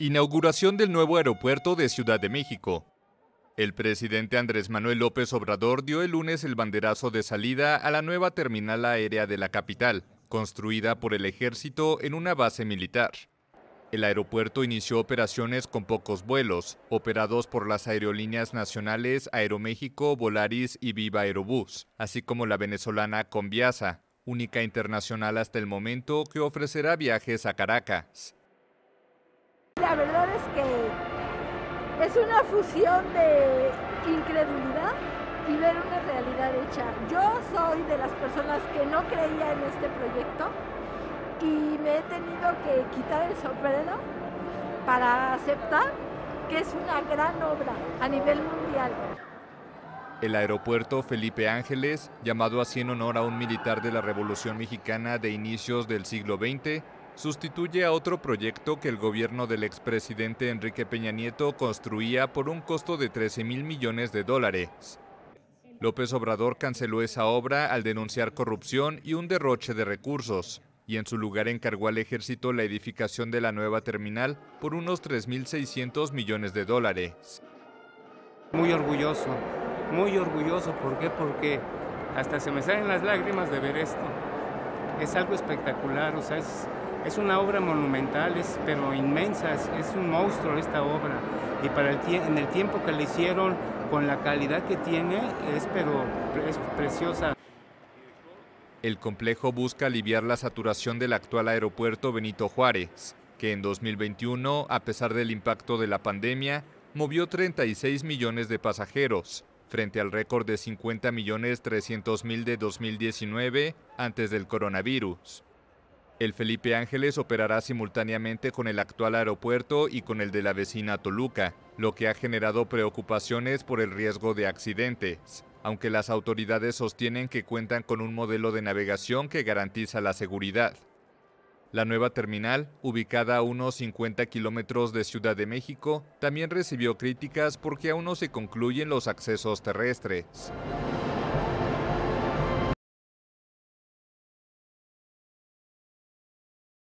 Inauguración del nuevo aeropuerto de Ciudad de México. El presidente Andrés Manuel López Obrador dio el lunes el banderazo de salida a la nueva terminal aérea de la capital, construida por el ejército en una base militar. El aeropuerto inició operaciones con pocos vuelos, operados por las aerolíneas nacionales Aeroméxico, Volaris y Viva Aerobús, así como la venezolana Conviasa, única internacional hasta el momento que ofrecerá viajes a Caracas. La verdad es que es una fusión de incredulidad y ver una realidad hecha. Yo soy de las personas que no creía en este proyecto y me he tenido que quitar el sombrero para aceptar que es una gran obra a nivel mundial. El aeropuerto Felipe Ángeles, llamado así en honor a un militar de la Revolución Mexicana de inicios del siglo XX, sustituye a otro proyecto que el gobierno del expresidente Enrique Peña Nieto construía por un costo de 13,000 millones de dólares. López Obrador canceló esa obra al denunciar corrupción y un derroche de recursos, y en su lugar encargó al ejército la edificación de la nueva terminal por unos 3,600 millones de dólares. Muy orgulloso, ¿por qué? Porque hasta se me salen las lágrimas de ver esto. Es algo espectacular, o sea, es una obra monumental, pero inmensa, es un monstruo esta obra. Y en el tiempo que le hicieron, con la calidad que tiene, es preciosa. El complejo busca aliviar la saturación del actual aeropuerto Benito Juárez, que en 2021, a pesar del impacto de la pandemia, movió 36 millones de pasajeros, frente al récord de 50,300,000 de 2019 antes del coronavirus. El Felipe Ángeles operará simultáneamente con el actual aeropuerto y con el de la vecina Toluca, lo que ha generado preocupaciones por el riesgo de accidentes, aunque las autoridades sostienen que cuentan con un modelo de navegación que garantiza la seguridad. La nueva terminal, ubicada a unos 50 kilómetros de Ciudad de México, también recibió críticas porque aún no se concluyen los accesos terrestres.